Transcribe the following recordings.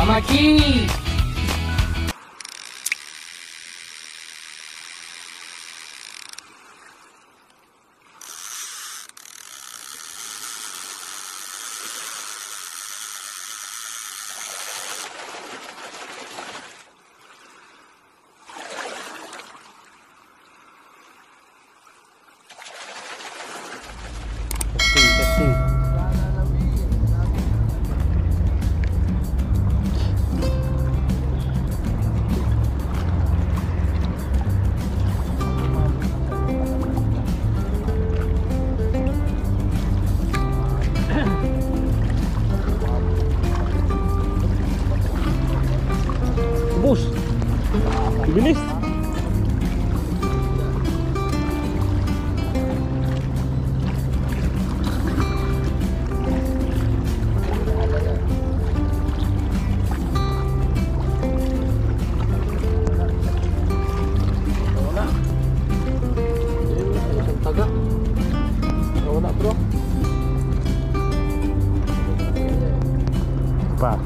Kamaki! Bus, bilis. Wala. Isang taga. Wala bro. Pa.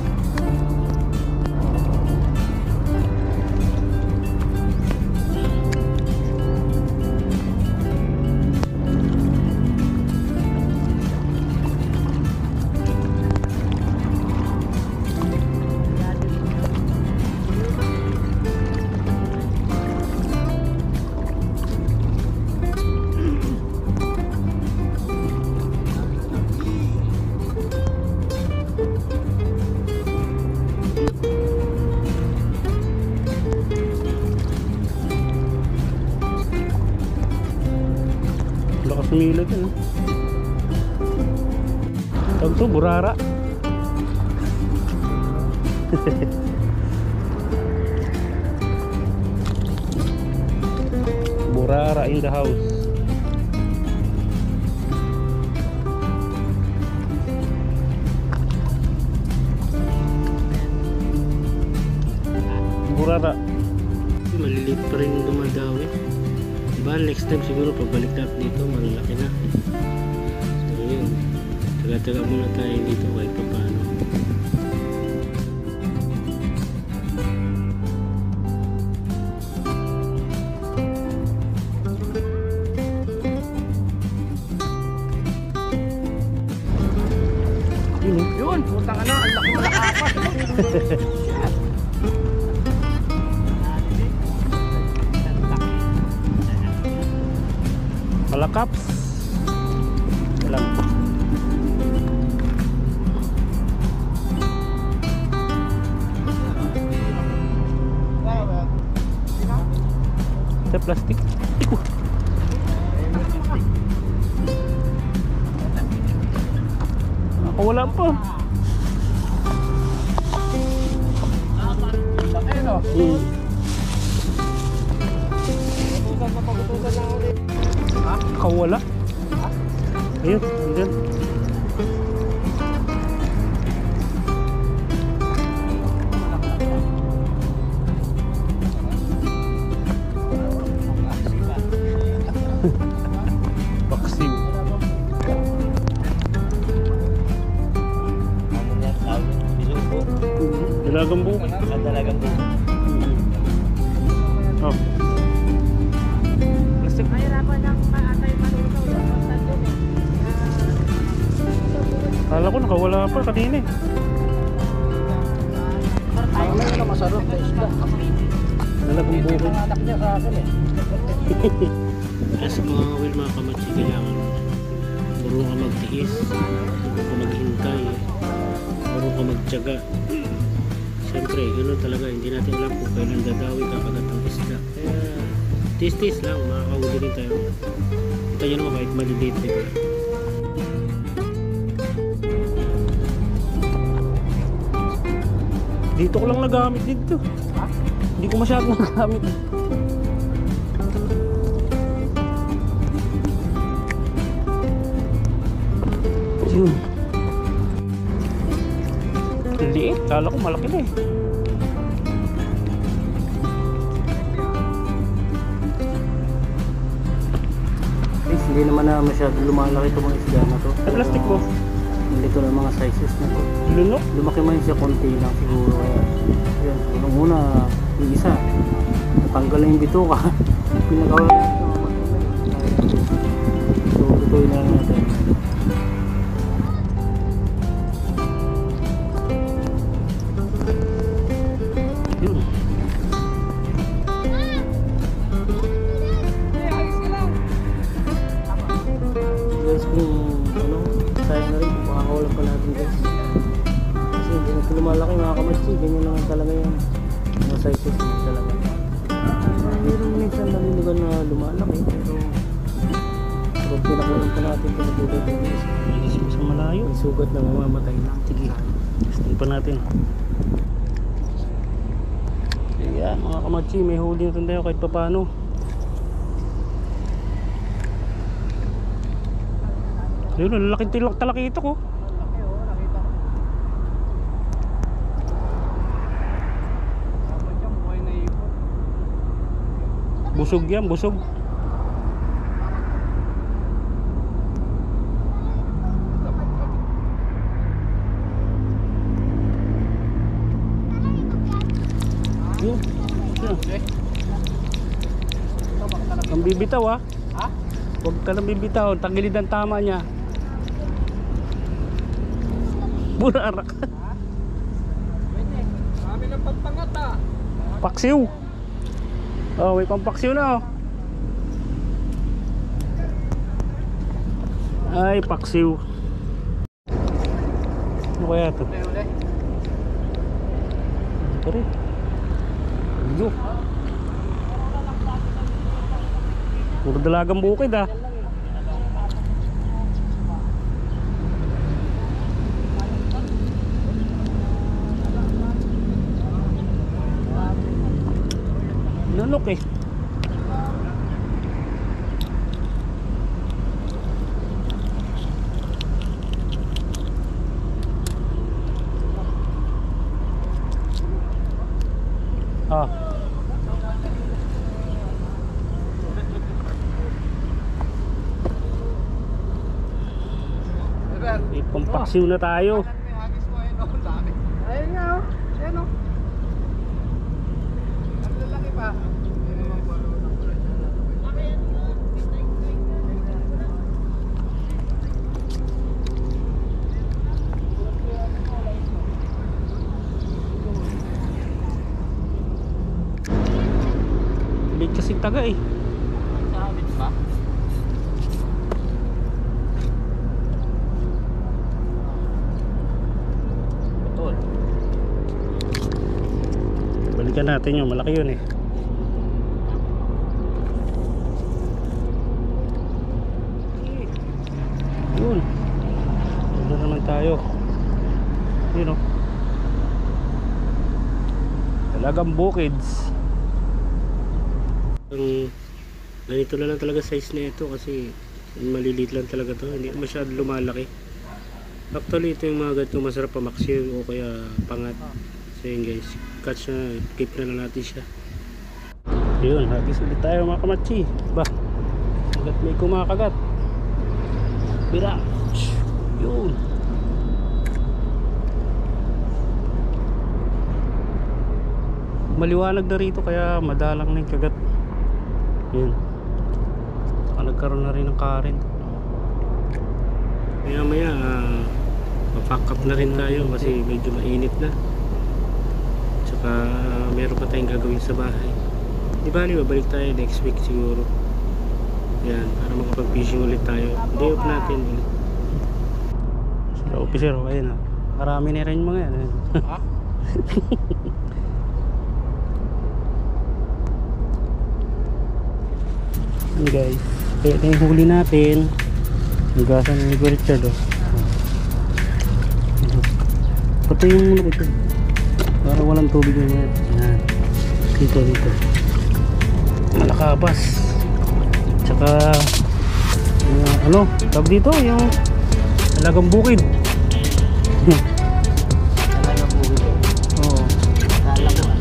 Lakas umilag yun. Tawag to, burara. Burara in the house. Burara. Maliliit pa rin yung dumadawi. Diba, next time siguro pabalik tayo dito, malalaki na. So yun, taga-taga muna tayo dito kahit pa paano. Yun, putang ano, ang laki mo nakapas. Malakaps. Alam. Sa plastic. Iko. Ako wala pa. Ayun o. Kawala. Ayun, andyan. Baksim. Dalagang buo. Dalagang buo. Oh. Plastic. Mahirapan ng maatay manunaw. Kala ko nakawala pa kanina eh. Ang na masarap na isda. Dalagang buo. Ang anak niya sa akin eh. As mga will, mga kamatsi, kailangan marunong ka magtiis, marunong ka maghintay, marunong ka magtiyaga. Siyempre, gano'n talaga, hindi natin alam kung kailan dadawi kakagat ang isda. Kaya tis-tis lang, makakahuli rin tayo. Ito yun naman kahit maliliit, diba? Dito ko lang nagamit dito. Hindi ko masyadong nagamit. Yun. Liit, kala ko malaki na eh. Guys, hindi naman na masyado lumalaki itong mga isda na to. Sa plastic mo. Hindi ko Ito lang mga sizes na to. Lunok? Lumaki man siya konti lang siguro. Kaya yan, unang-una yung isa natanggal na yung bituka. Pinagawa na ito. So lutuin na natin. Yun. Guys, kung ano, sayang na rin kung makakawalan pa natin guys. Kasi hindi na ito lumalaki mga kamatsi. Ganyan lang talaga yan. Mga sizes din talaga. Meron minsan naliligan na lumalaki. Pero pag pinakulang pa natin pinagulay ito guys. Inisip sa malayo. May sugat na mamamatay lang. Sige. Testing pa natin. Ayan mga kamatsi. May huli na tayo kahit pa paano. Ayun, laki talaki ito ko. Busog yan, busog. Yun. Ang bibitaw ah. Ha? Huwag ka nang bibitaw, tagilid ang tama niya. Burarak. Marami ng pagpangat ah. Paksiw. Oh, may pampaksiw na oh. Ay, paksiw. Ano kaya ito? Ito rin. Ayun. Puro dalagang bukid ah. Lunok eh. Ah. Ipampaksiw na tayo. Ayun nga oh. Ayan oh. Ang lalaki pa. Big kasi taga eh. Sabit ba? Betul. Balikan natin yun, malaki yun eh. Yun. Dito naman tayo. Yun oh. Talagang bukids. Ganito na lang talaga size na ito kasi maliliit lang talaga to, hindi masyado lumalaki. Actually ito yung mga ganito masarap pamaksiw o kaya pangat. So yun guys, catch na, keep na lang natin siya. Yun, hagis ulit tayo mga kamatsi. Ba, hanggat may kumakagat. Bira. Yun. Maliwanag na rito kaya madalang na yung kagat. Yun. Saka nagkaroon na rin ng current. Maya maya papack up na rin tayo kasi medyo mainit na. Tsaka meron pa tayong gagawin sa bahay. Di bali, babalik tayo next week siguro. Yan, para makapag fishing ulit tayo. Day off natin ulit. Sila officer, ayun ha. Marami na rin mga yan. Ha? Yan guys, kaya ito yung huli natin. Hugasan ni Richard oh. Pati yung ito para walang tubig na yan. Yan. Dito malakabas. Tsaka ano, tawag dito yung talagang bukid. Talagang bukid eh. Oo. Talagang.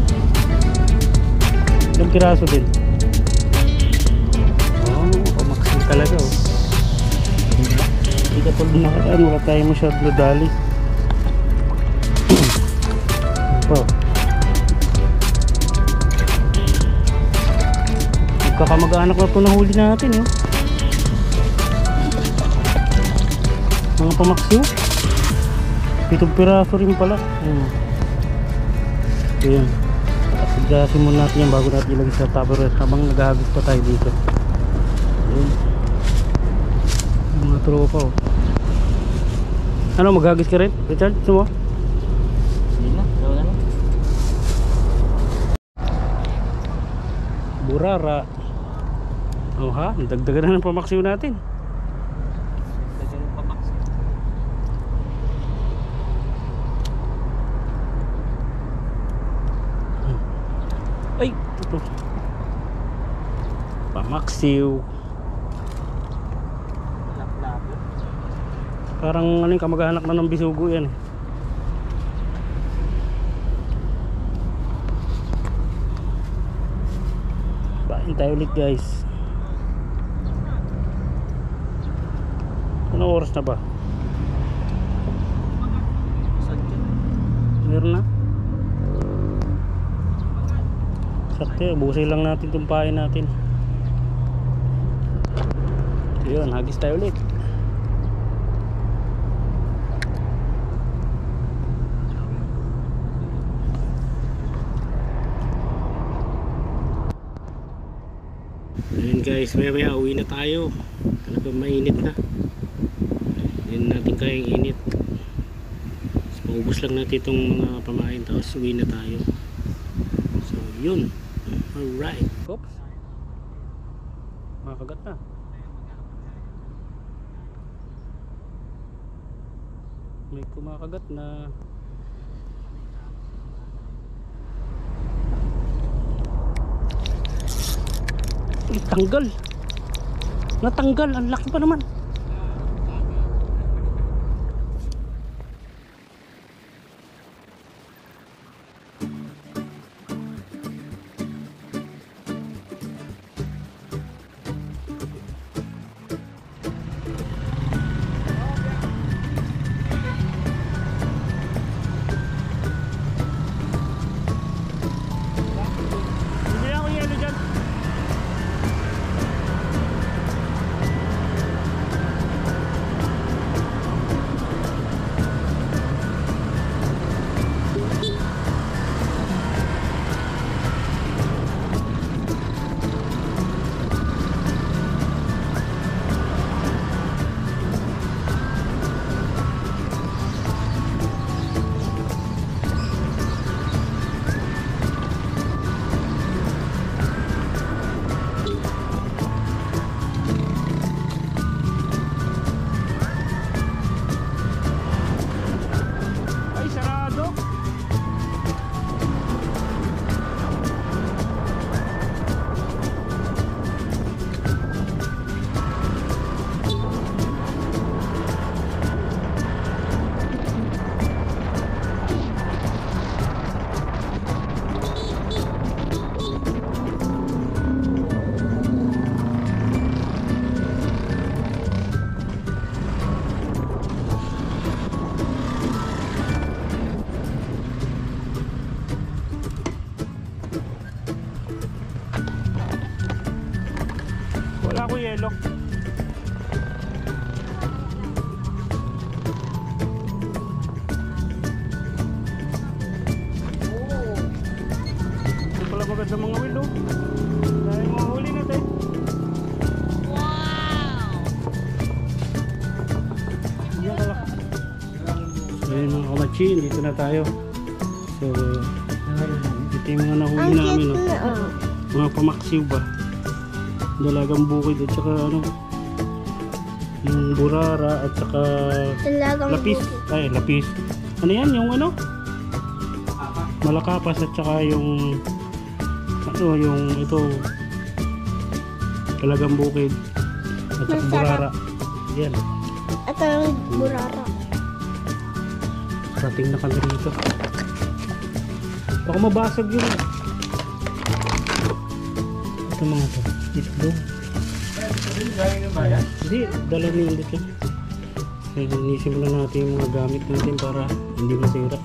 Ilang piraso din. Talaga oh. Hindi ka tulad na kataan, wala tayo masyadong nadali. Ito. Magkakamag-anak na ito nahuli natin, eh. Mga pamaksiw. 7 piraso rin pala. Ayan. Pagkasin muna natin yan bago natin ilagay sa tupperware habang naghahagis pa tayo dito. Ayan. Mga tropa, oh. Ano, maghagis ka rin? Richard, gusto mo? Hindi na, daw na lang. Burara. Oh ha, dagdagan na ng pamaksiw natin. Kasi yung pamaks. Ay, ito. Pamaksiw. Lap-lap. Parang ano yung kamag-anak na ng bisugo yan. Bain tayo ulit, guys. Anong oras na ba? Sadya. Meron na? Sakto, busin lang natin itong pain natin. Yun, hagis tayo ulit. Ayun guys, maya uwi na tayo. Talagang mainit na. Hindi natin kayang init. So, maubos lang natin itong mga pamain tapos uwi na tayo. So yun. Alright. Oops. Makagat na. May kumakagat na. Ay, tanggal. Natanggal. Ang laki pa naman. Hindi ako yelo dyan. Ay, sarado. Wala ko yelo. Ito pala maganda mga wheel, oh. Dahil mga huli natin. Yan pala. So yun mga kamatchin, dito na tayo. So ito yung mga nahuli namin, oh. Mga pamaksiw ba? Dalagang bukid at saka ano, yung burara at saka lapis. Ay, lapis. Ano yan? Yung ano? Malakapas at saka yung ano, yung ito dalagang bukid at saka burara. Yan. Ito yung burara. Rating na kami rito. Baka mabasag yun. Ito mga to. Itlog. Hindi, dala niyo ulit yun. Linisin muna natin yung mga gamit natin para hindi masira.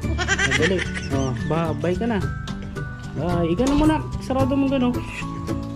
Madali. Oh, bye ka na. Bye. Ika na muna. Sarado mo gano'n.